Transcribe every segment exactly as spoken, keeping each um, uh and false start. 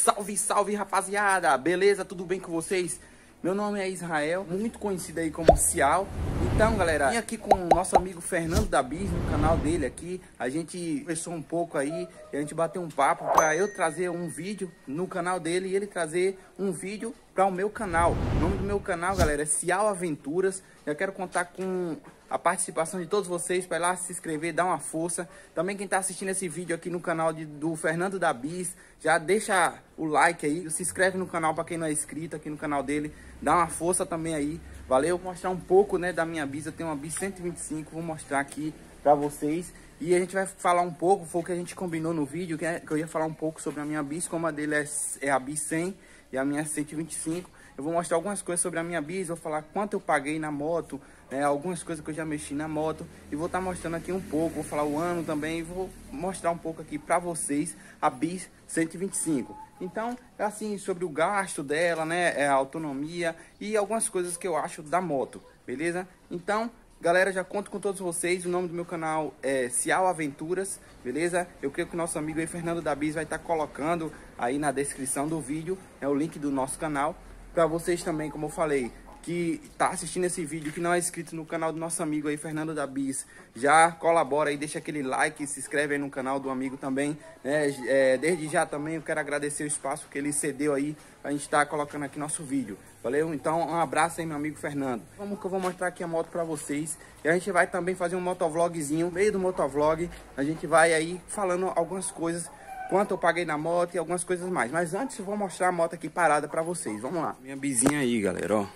Salve, salve, rapaziada! Beleza? Tudo bem com vocês? Meu nome é Israel, muito conhecido aí como Cial. Então, galera, vim aqui com o nosso amigo Fernando da Bis, no canal dele aqui. A gente conversou um pouco aí, e a gente bateu um papo para eu trazer um vídeo no canal dele e ele trazer um vídeo para o meu canal. O nome do meu canal, galera, é Cial Aventuras. Eu quero contar com a participação de todos vocês para ir lá se inscrever, dar uma força. Também quem está assistindo esse vídeo aqui no canal de, do Fernando da Bis, já deixa o like aí, se inscreve no canal para quem não é inscrito aqui no canal dele, dá uma força também aí, valeu? Vou mostrar um pouco, né, da minha bis. Eu tenho uma bis cento e vinte e cinco, vou mostrar aqui para vocês. E a gente vai falar um pouco, foi o que a gente combinou no vídeo, que, é, que eu ia falar um pouco sobre a minha bis, como a dele é, é a bis cem e a minha é cento e vinte e cinco. Eu vou mostrar algumas coisas sobre a minha bis, vou falar quanto eu paguei na moto, né, algumas coisas que eu já mexi na moto. E vou estar tá mostrando aqui um pouco, vou falar o ano também, e vou mostrar um pouco aqui para vocês a bis cento e vinte e cinco. Então, é assim, sobre o gasto dela, né, é a autonomia e algumas coisas que eu acho da moto, beleza? Então, galera, já conto com todos vocês. O nome do meu canal é Cial Aventuras, beleza? Eu creio que o nosso amigo aí, Fernando da Bis, vai estar tá colocando aí na descrição do vídeo, é o link do nosso canal. Para vocês também, como eu falei, que tá assistindo esse vídeo, que não é inscrito no canal do nosso amigo aí, Fernando da Bis, já colabora aí, deixa aquele like, se inscreve aí no canal do amigo também, né? É, desde já também eu quero agradecer o espaço que ele cedeu aí, a gente tá colocando aqui nosso vídeo, valeu? Então um abraço aí, meu amigo Fernando. Vamos que eu vou mostrar aqui a moto para vocês, e a gente vai também fazer um motovlogzinho, no meio do motovlog, a gente vai aí falando algumas coisas, quanto eu paguei na moto e algumas coisas mais. Mas antes eu vou mostrar a moto aqui parada para vocês, vamos lá. Minha bizinha aí, galera, ó.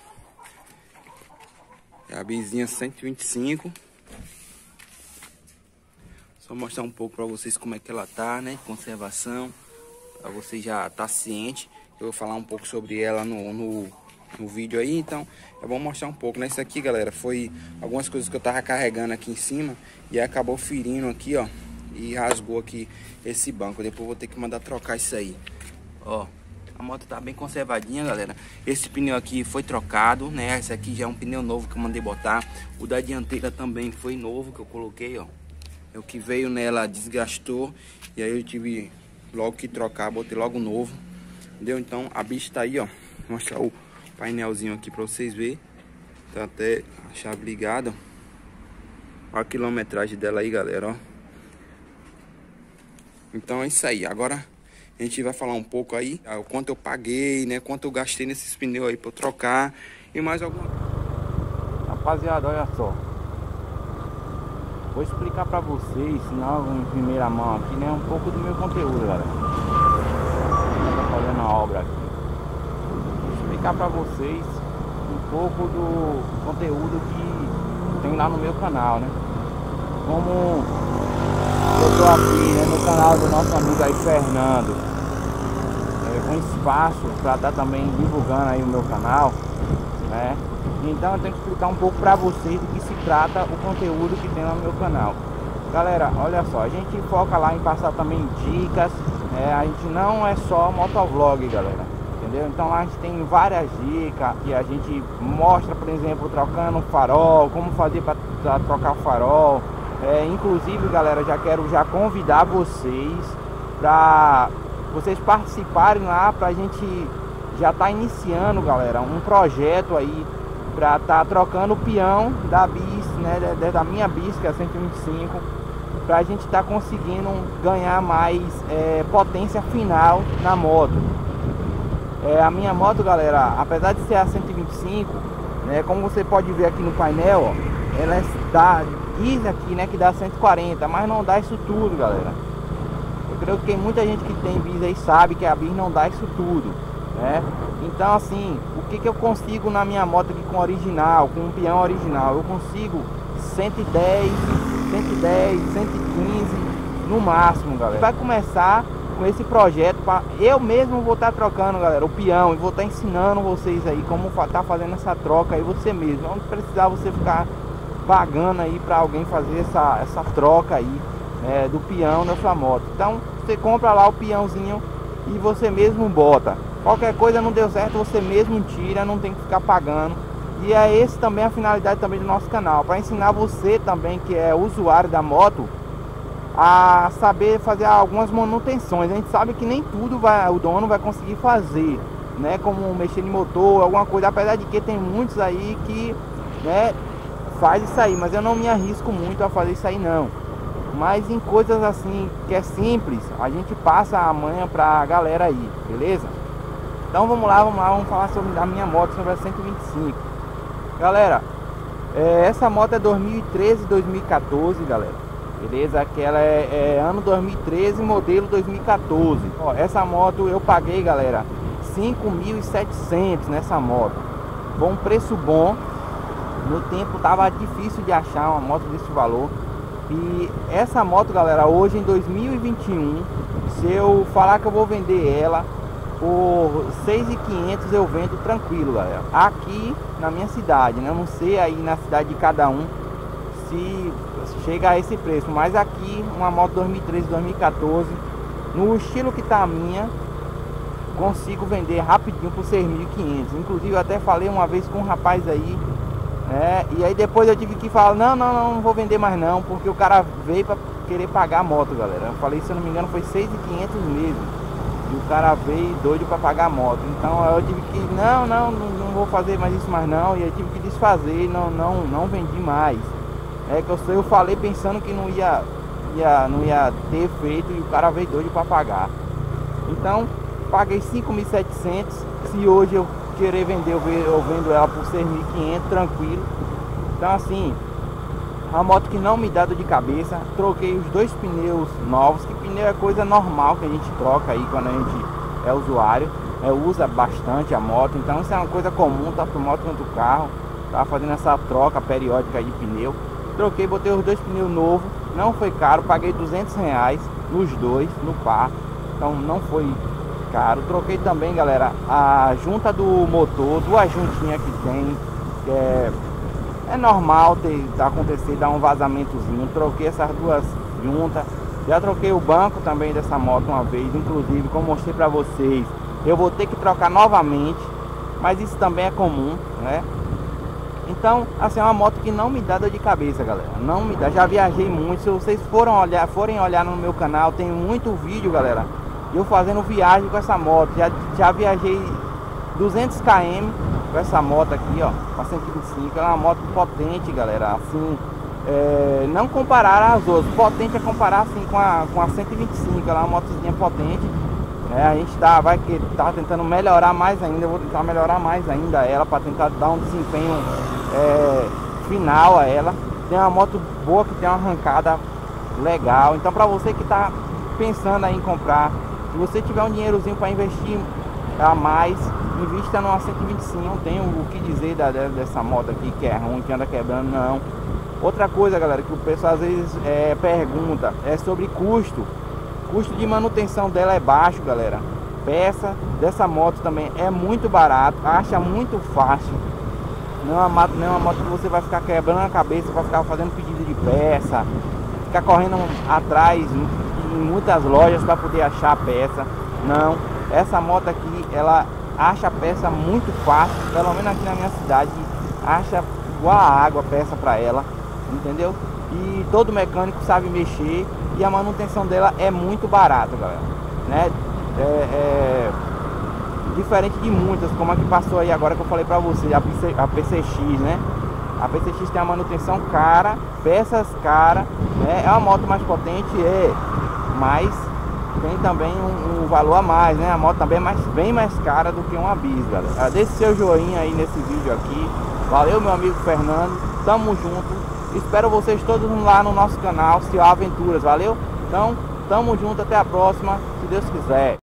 É a bizinha cento e vinte e cinco. Só mostrar um pouco para vocês como é que ela tá, né? Conservação. Para você já tá ciente. Eu vou falar um pouco sobre ela no, no, no vídeo aí. Então, eu vou mostrar um pouco, né? Isso aqui, galera, foi algumas coisas que eu tava carregando aqui em cima. E acabou ferindo aqui, ó. E rasgou aqui esse banco. Depois eu vou ter que mandar trocar isso aí. Ó. A moto tá bem conservadinha, galera. Esse pneu aqui foi trocado, né? Esse aqui já é um pneu novo que eu mandei botar. O da dianteira também foi novo, que eu coloquei, ó. É o que veio nela, desgastou. E aí eu tive logo que trocar, botei logo novo. Entendeu? Então a bicha tá aí, ó. Vou mostrar o painelzinho aqui pra vocês verem. Tá até a chave ligada. Olha a quilometragem dela aí, galera, ó. Então é isso aí. Agora a gente vai falar um pouco aí, o quanto eu paguei, né? Quanto eu gastei nesses pneus aí pra eu trocar. E mais alguma. Rapaziada, olha só. Vou explicar pra vocês, não em primeira mão aqui, né? Um pouco do meu conteúdo, galera. Eu tô fazendo a obra aqui. Vou explicar pra vocês um pouco do conteúdo que tem lá no meu canal, né? Como eu tô aqui, né, no canal do nosso amigo aí, Fernando, com espaço para estar também divulgando aí o meu canal, né? Então eu tenho que explicar um pouco para vocês do que se trata o conteúdo que tem no meu canal. Galera, olha só, a gente foca lá em passar também dicas, né? A gente não é só motovlog, galera, entendeu? Então lá a gente tem várias dicas e a gente mostra, por exemplo, trocando farol, como fazer para trocar farol. É, inclusive, galera, já quero já convidar vocês para vocês participarem lá, para a gente já tá iniciando, galera, um projeto aí para tá trocando o peão da bis, né, da, da minha bis, que é a cento e vinte e cinco, para a gente tá conseguindo ganhar mais é, potência final na moto. É, a minha moto, galera, apesar de ser a cento e vinte e cinco, né, como você pode ver aqui no painel, ó, ela dá, diz aqui, né, que dá cento e quarenta, mas não dá isso tudo, galera. Eu creio que tem muita gente que tem bis aí sabe que a bis não dá isso tudo, né? Então, assim, o que que eu consigo na minha moto aqui com original, com um peão original? Eu consigo cento e dez, cento e dez, cento e quinze no máximo, galera. Vai começar com esse projeto, pra, eu mesmo vou estar tá trocando, galera, o peão, e vou estar tá ensinando vocês aí como tá fazendo essa troca aí você mesmo. Não precisar você ficar pagando aí para alguém fazer essa, essa troca aí, né, do peão da sua moto. Então você compra lá o peãozinho e você mesmo bota. Qualquer coisa não deu certo, você mesmo tira, não tem que ficar pagando. E é esse também a finalidade também do nosso canal, para ensinar você também que é usuário da moto, a saber fazer algumas manutenções. A gente sabe que nem tudo vai, o dono vai conseguir fazer, né, como mexer no motor, alguma coisa, apesar de que tem muitos aí que, né, faz isso aí, mas eu não me arrisco muito a fazer isso aí não. Mas em coisas assim que é simples, a gente passa a manha pra galera aí, beleza? Então vamos lá, vamos lá, vamos falar sobre a minha moto, sobre a cento e vinte e cinco. Galera, é, essa moto é dois mil e treze, dois mil e quatorze, galera. Beleza? Que ela é, é ano dois mil e treze, modelo dois mil e quatorze. Ó, essa moto eu paguei, galera, cinco mil e setecentos nessa moto. Foi um preço bom. No tempo tava difícil de achar uma moto desse valor. E essa moto, galera, hoje em dois mil e vinte e um, se eu falar que eu vou vender ela por seis mil e quinhentos, eu vendo tranquilo, galera. Aqui na minha cidade, né? Eu não sei aí na cidade de cada um se chega a esse preço, mas aqui uma moto dois mil e treze, dois mil e quatorze, no estilo que tá a minha, consigo vender rapidinho por seis mil e quinhentos. Inclusive eu até falei uma vez com um rapaz aí, né? E aí depois eu tive que falar, não, não, não, não vou vender mais não, porque o cara veio para querer pagar a moto, galera. Eu falei, se eu não me engano, foi seis mil e quinhentos mesmo. E o cara veio doido para pagar a moto. Então eu tive que, não, não, não, não vou fazer mais isso mais não. E eu tive que desfazer, não, não, não vendi mais. É que eu, eu falei pensando que não ia, ia, não ia ter feito, e o cara veio doido para pagar. Então paguei cinco mil e setecentos. Se hoje eu querer vender, eu vendo ela por seis mil e quinhentos, tranquilo. Então assim, uma moto que não me dá dor de cabeça. Troquei os dois pneus novos, que pneu é coisa normal que a gente troca aí quando a gente é usuário, é, usa bastante a moto. Então isso é uma coisa comum, tanto moto quanto carro. Tá fazendo essa troca periódica de pneu. Troquei, botei os dois pneus novos, não foi caro, paguei duzentos reais nos dois, no par, então não foi caro. Troquei também, galera, a junta do motor, duas juntinhas que tem, que é, é normal ter, acontecer, dar um vazamentozinho. Troquei essas duas juntas, já troquei o banco também dessa moto uma vez, inclusive, como mostrei pra vocês, eu vou ter que trocar novamente, mas isso também é comum, né? Então, assim, é uma moto que não me dá dor de cabeça, galera. Não me dá. Já viajei muito. Se vocês foram olhar, forem olhar no meu canal, tem muito vídeo, galera, eu fazendo viagem com essa moto. Já, já viajei duzentos quilômetros com essa moto aqui, ó, com a cento e vinte e cinco. Ela é uma moto potente, galera. Assim, é, não comparar as outras. Potente é comparar, assim, com a, com a cento e vinte e cinco. Ela é uma motozinha potente. É, a gente tá, vai que tá tentando melhorar mais ainda. Eu vou tentar melhorar mais ainda ela, para tentar dar um desempenho é, final a ela. Tem uma moto boa, que tem uma arrancada legal. Então para você que tá pensando aí em comprar, se você tiver um dinheirozinho para investir a mais, invista numa cento e vinte e cinco. Não tenho o que dizer da, dessa moto aqui que é ruim, que anda quebrando, não. Outra coisa, galera, que o pessoal às vezes é, pergunta é sobre custo. O custo de manutenção dela é baixo, galera. Peça dessa moto também é muito barato, acha muito fácil. Não é uma moto, não é uma moto que você vai ficar quebrando a cabeça para ficar fazendo pedido de peça, ficar correndo atrás em muitas lojas para poder achar a peça. Não, essa moto aqui, ela acha a peça muito fácil. Pelo menos aqui na minha cidade, acha igual a água a peça para ela, entendeu? E todo mecânico sabe mexer. E a manutenção dela é muito barata, galera, né? É, é diferente de muitas, como a que passou aí agora que eu falei pra você, a, a P C X, né? A P C X tem a manutenção cara, peças caras, né? É uma moto mais potente, é, mas tem também um, um valor a mais, né? A moto também é mais, bem mais cara do que uma bis, galera. Deixe seu joinha aí nesse vídeo aqui. Valeu, meu amigo Fernando, tamo junto. Espero vocês todos lá no nosso canal, Cial Aventuras, valeu? Então, tamo junto, até a próxima, se Deus quiser.